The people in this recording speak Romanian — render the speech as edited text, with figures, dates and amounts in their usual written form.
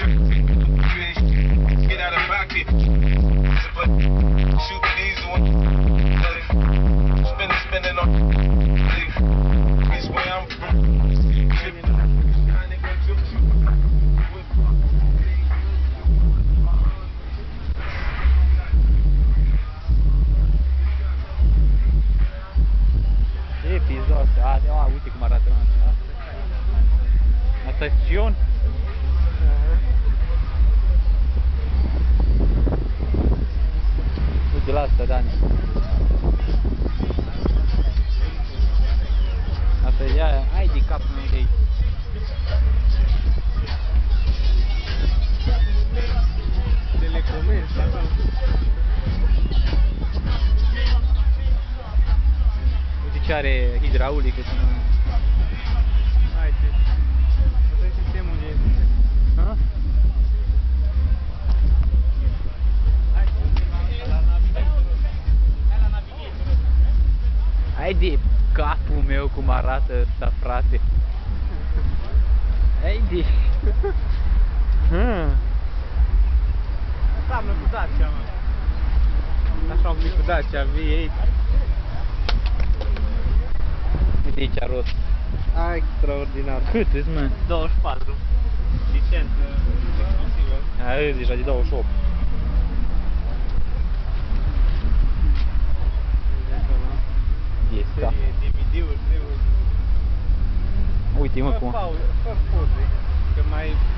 Get out of pocket. But shoot these ones. Spinning on. This way I'm from. E pizdos. Uite cum arată asta. Asta e Sion? Uite la asta, Dani. Asta e aia. Hai de capul meu de aici. Telecomerț, așa. Uite ce are hidraulică. Hai ce. Asta e sistemul de... Ha? Hai de capul meu cum arată ăsta, frate. Hai de... Înseamnă cu Dacia, mă. Așa un pic cu Dacia, V8. Uite aici rost. Extraordinar. Cât îți, mă? 24. Licență exclusivă. Aia e deja de 28. Este, da. Serie DVD-uri, trebuie. Uite, mă, cum... Fă pauze, că mai